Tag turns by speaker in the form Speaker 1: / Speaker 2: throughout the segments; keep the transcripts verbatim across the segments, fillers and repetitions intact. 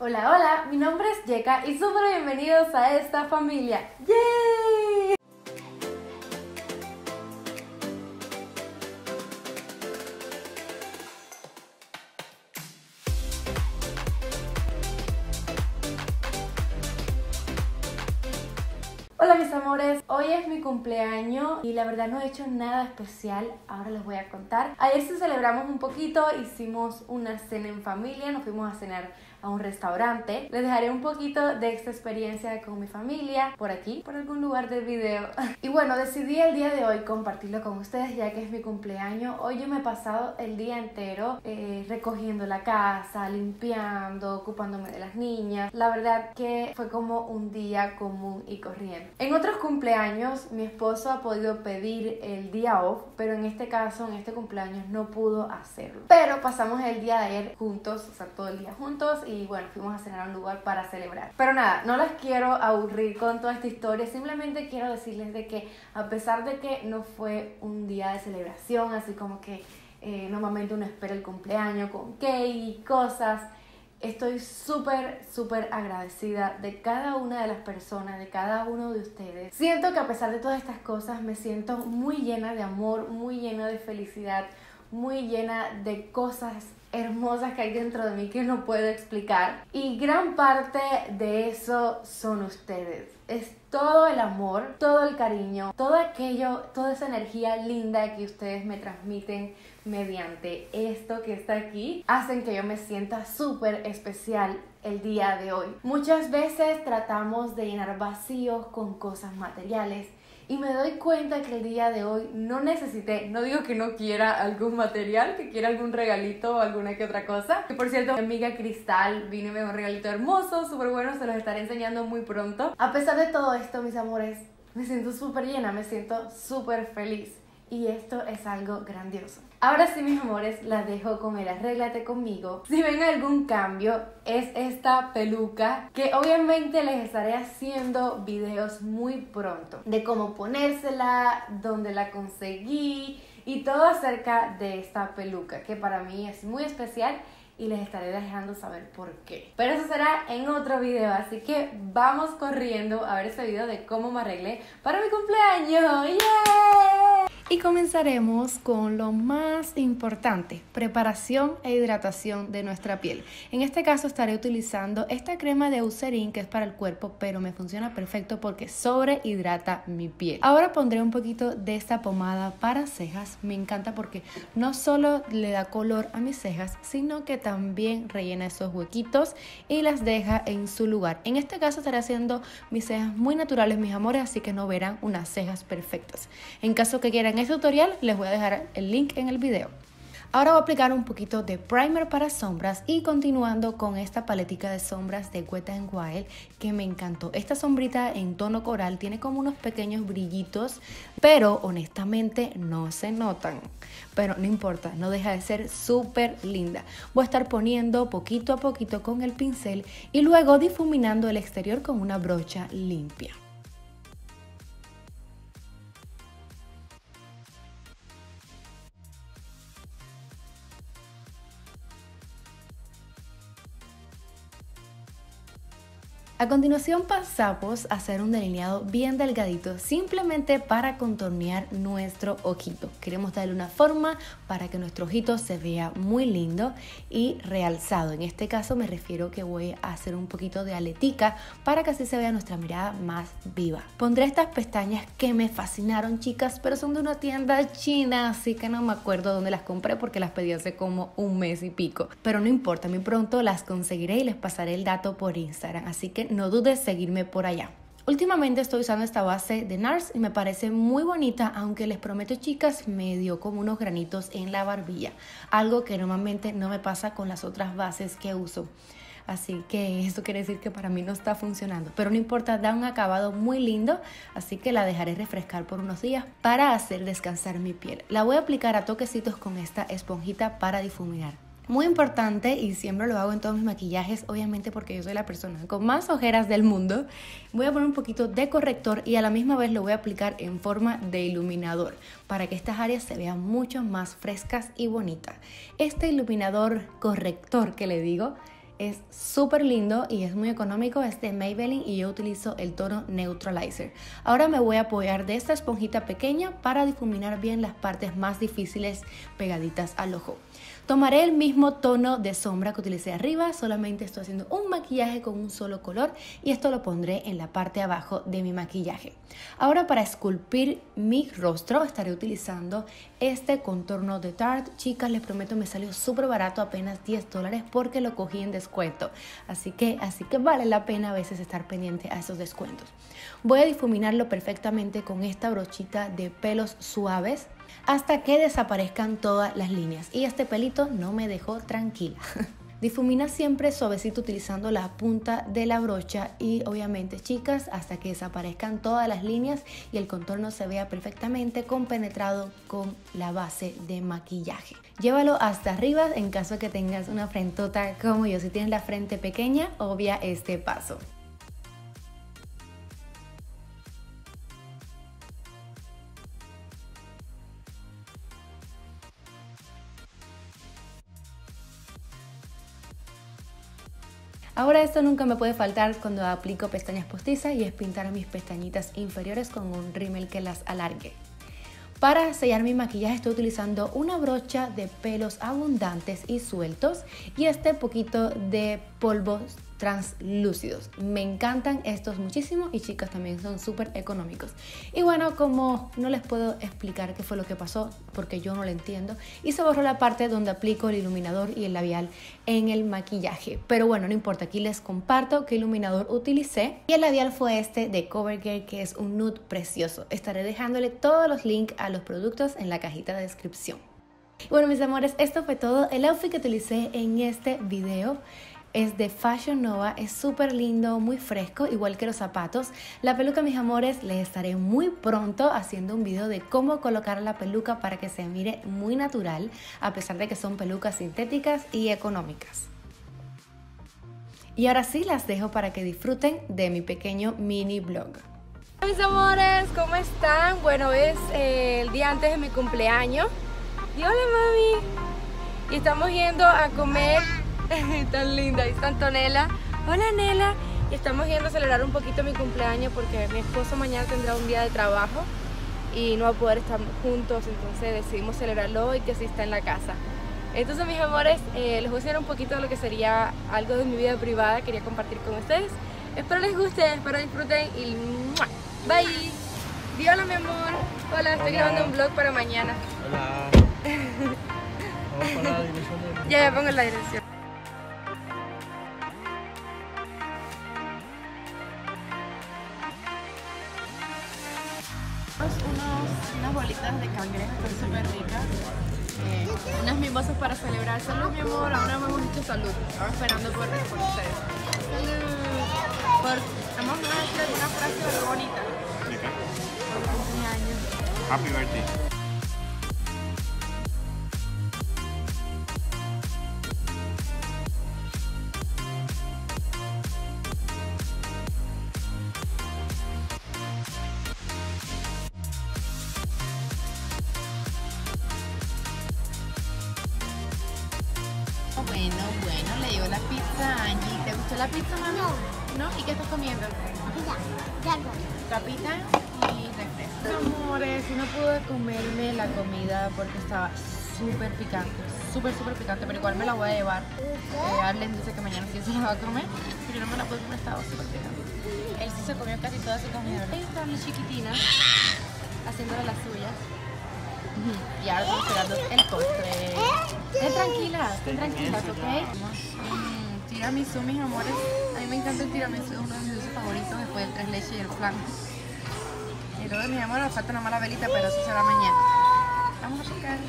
Speaker 1: Hola, hola, mi nombre es Yeka y súper bienvenidos a esta familia. ¡Yay! Hola mis amores, hoy es mi cumpleaños y la verdad no he hecho nada especial, ahora les voy a contar. Ayer sí celebramos un poquito, hicimos una cena en familia, nos fuimos a cenar a un restaurante. Les dejaré un poquito de esta experiencia con mi familia por aquí, por algún lugar del video. Y bueno, decidí el día de hoy compartirlo con ustedes ya que es mi cumpleaños. Hoy yo me he pasado el día entero eh, recogiendo la casa, limpiando, ocupándome de las niñas. La verdad que fue como un día común y corriente. En otros cumpleaños mi esposo ha podido pedir el día off, pero en este caso, en este cumpleaños no pudo hacerlo. Pero pasamos el día de ayer juntos, o sea, todo el día juntos. Y bueno, fuimos a cenar a un lugar para celebrar. Pero nada, no las quiero aburrir con toda esta historia. Simplemente quiero decirles de que a pesar de que no fue un día de celebración, así como que eh, normalmente uno espera el cumpleaños con cake y cosas, estoy súper, súper agradecida de cada una de las personas, de cada uno de ustedes. Siento que a pesar de todas estas cosas me siento muy llena de amor, muy llena de felicidad, muy llena de cosas hermosas que hay dentro de mí que no puedo explicar. Y gran parte de eso son ustedes. Es todo el amor, todo el cariño, todo aquello, toda esa energía linda que ustedes me transmiten mediante esto que está aquí, hacen que yo me sienta súper especial el día de hoy. Muchas veces tratamos de llenar vacíos con cosas materiales. Y me doy cuenta que el día de hoy no necesité, no digo que no quiera algún material, que quiera algún regalito o alguna que otra cosa. Que por cierto, mi amiga Cristal vino y me dio un regalito hermoso, súper bueno, se los estaré enseñando muy pronto. A pesar de todo esto, mis amores, me siento súper llena, me siento súper feliz. Y esto es algo grandioso. Ahora sí, mis amores, la dejo con el arréglate conmigo. Si ven algún cambio, es esta peluca que obviamente les estaré haciendo videos muy pronto de cómo ponérsela, dónde la conseguí y todo acerca de esta peluca que para mí es muy especial y les estaré dejando saber por qué. Pero eso será en otro video, así que vamos corriendo a ver este video de cómo me arreglé para mi cumpleaños. ¡Yeah! Y comenzaremos con lo más importante, preparación e hidratación de nuestra piel. En este caso estaré utilizando esta crema de Eucerin que es para el cuerpo, pero me funciona perfecto porque sobrehidrata mi piel. Ahora pondré un poquito de esta pomada para cejas. Me encanta porque no solo le da color a mis cejas, sino que también rellena esos huequitos y las deja en su lugar. En este caso estaré haciendo mis cejas muy naturales, mis amores, así que no verán unas cejas perfectas. En caso que quieran este tutorial, les voy a dejar el link en el video. Ahora voy a aplicar un poquito de primer para sombras y continuando con esta paletica de sombras de Wet n Wild que me encantó. Esta sombrita en tono coral tiene como unos pequeños brillitos, pero honestamente no se notan. Pero no importa, no deja de ser súper linda. Voy a estar poniendo poquito a poquito con el pincel y luego difuminando el exterior con una brocha limpia. A continuación pasamos a hacer un delineado bien delgadito simplemente para contornear nuestro ojito. Queremos darle una forma para que nuestro ojito se vea muy lindo y realzado. En este caso me refiero que voy a hacer un poquito de aletica para que así se vea nuestra mirada más viva. Pondré estas pestañas que me fascinaron, chicas, pero son de una tienda china, así que no me acuerdo dónde las compré porque las pedí hace como un mes y pico. Pero no importa, muy pronto las conseguiré y les pasaré el dato por Instagram, así que no dudes seguirme por allá. Últimamente estoy usando esta base de NARS y me parece muy bonita, aunque les prometo, chicas, me dio como unos granitos en la barbilla, algo que normalmente no me pasa con las otras bases que uso. Así que esto quiere decir que para mí no está funcionando, pero no importa, da un acabado muy lindo, así que la dejaré refrescar por unos días para hacer descansar mi piel. La voy a aplicar a toquecitos con esta esponjita para difuminar. Muy importante, y siempre lo hago en todos mis maquillajes, obviamente porque yo soy la persona con más ojeras del mundo, voy a poner un poquito de corrector y a la misma vez lo voy a aplicar en forma de iluminador para que estas áreas se vean mucho más frescas y bonitas. Este iluminador corrector que le digo es súper lindo y es muy económico, es de Maybelline y yo utilizo el tono Neutralizer. Ahora me voy a apoyar de esta esponjita pequeña para difuminar bien las partes más difíciles pegaditas al ojo. Tomaré el mismo tono de sombra que utilicé arriba, solamente estoy haciendo un maquillaje con un solo color y esto lo pondré en la parte de abajo de mi maquillaje. Ahora para esculpir mi rostro estaré utilizando este contorno de Tarte. Chicas, les prometo me salió súper barato, apenas diez dólares porque lo cogí en descuento. Así que, así que vale la pena a veces estar pendiente a esos descuentos. Voy a difuminarlo perfectamente con esta brochita de pelos suaves hasta que desaparezcan todas las líneas y este pelito no me dejó tranquila. Difumina siempre suavecito utilizando la punta de la brocha y obviamente, chicas, hasta que desaparezcan todas las líneas y el contorno se vea perfectamente compenetrado con la base de maquillaje. Llévalo hasta arriba en caso de que tengas una frentota como yo. Si tienes la frente pequeña, obvia este paso. Ahora esto nunca me puede faltar cuando aplico pestañas postizas y es pintar mis pestañitas inferiores con un rímel que las alargue. Para sellar mi maquillaje estoy utilizando una brocha de pelos abundantes y sueltos y este poquito de polvos translúcidos. Me encantan estos muchísimo y, chicas, también son súper económicos. Y bueno, como no les puedo explicar qué fue lo que pasó porque yo no lo entiendo, y se borró la parte donde aplico el iluminador y el labial en el maquillaje. Pero bueno, no importa, aquí les comparto qué iluminador utilicé y el labial fue este de CoverGirl, que es un nude precioso. Estaré dejándole todos los links a los productos en la cajita de descripción. Bueno, mis amores, esto fue todo. El outfit que utilicé en este video es de Fashion Nova, es súper lindo, muy fresco, igual que los zapatos. La peluca, mis amores, les estaré muy pronto haciendo un video de cómo colocar la peluca para que se mire muy natural, a pesar de que son pelucas sintéticas y económicas. Y ahora sí, las dejo para que disfruten de mi pequeño mini vlog. Hola, mis amores, ¿cómo están? Bueno, es eh, el día antes de mi cumpleaños. Y hola, mami. Y estamos yendo a comer. Tan linda, ahí está Antonella. Hola, Nela. Y estamos yendo a celebrar un poquito mi cumpleaños porque mi esposo mañana tendrá un día de trabajo y no va a poder estar juntos, entonces decidimos celebrarlo hoy, que sí está en la casa. Entonces, mis amores, eh, les voy a enseñar un poquito de lo que sería algo de mi vida privada, quería compartir con ustedes. Espero les guste, espero disfruten y ¡mua! Bye. Di hola, mi amor. Hola, estoy hola. grabando un vlog para mañana.
Speaker 2: Hola. Vamos con la dirección de...
Speaker 1: Ya, ya pongo la dirección. Unos, unas bolitas de cangrejo, están súper ricas. Eh, unas mimosas para celebrar. Salud, mi amor. Ahora hemos dicho salud. Ahora esperando por, por ustedes. Salud. Por, vamos a decir alguna frase bonita.
Speaker 2: ¿De qué?
Speaker 1: Por cumpleaños.
Speaker 2: Happy birthday.
Speaker 1: Bueno, bueno, le llegó la pizza a Angie. ¿Te gustó la pizza, mami? No. ¿No? ¿Y qué estás comiendo?
Speaker 3: Ya, ya.
Speaker 1: Papita y refresco. Amores, no pude comerme la comida porque estaba súper picante. Súper, súper picante, pero igual me la voy a llevar. Eh, Arlen dice que mañana sí se la va a comer, pero yo no me la puedo comer, estaba súper picante. Él sí se comió casi toda su comida. Ahí están las chiquitinas haciéndole las suyas. Y ahora estamos esperando el postre. Estén tranquilas, estén tranquilas, ¿ok? Mm, tiramisú, mis amores. A mí me encanta el tiramisú, es uno de mis dulces favoritos después del tres leches y el flan. Y luego, mis amores, nos falta una mala velita, pero eso será mañana. Vamos a picar.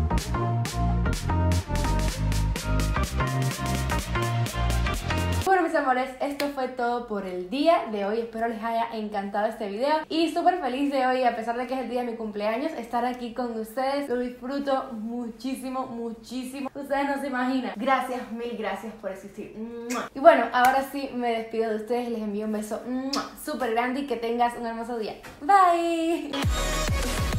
Speaker 1: Bueno, mis mis amores, esto fue todo por el día de hoy. Espero les haya encantado este video y súper feliz de hoy, a pesar de que es el día de mi cumpleaños, estar aquí con ustedes. Lo disfruto muchísimo, muchísimo. Ustedes no se imaginan. Gracias, mil gracias por existir. Y bueno, ahora sí me despido de ustedes. Les envío un beso súper grande y que tengas un hermoso día. Bye.